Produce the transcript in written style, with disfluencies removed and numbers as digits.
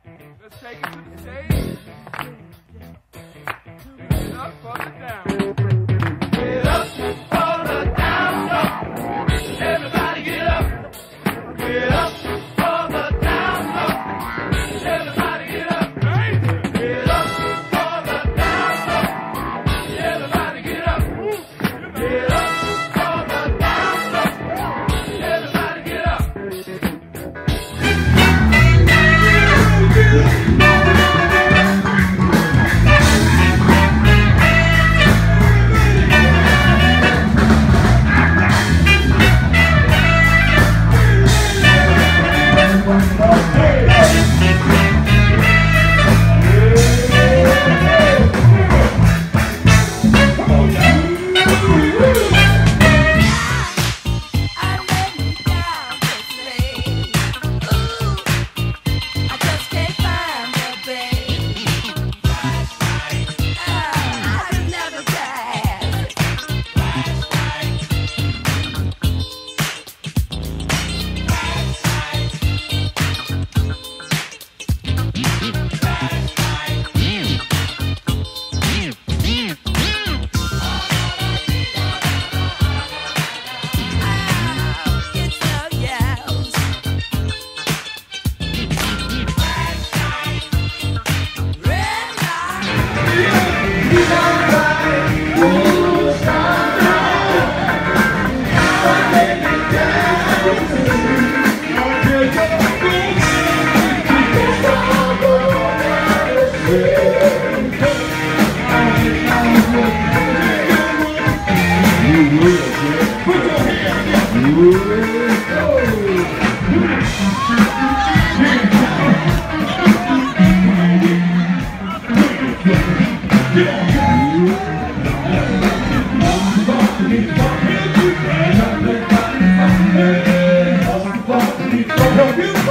Let's take it to the stage. Get up for the down. Get up for the down low. Everybody get up. Get up for the down low. Everybody get up. Get up for the down low. Everybody get up. Get up for the down low. Everybody get up. Help you.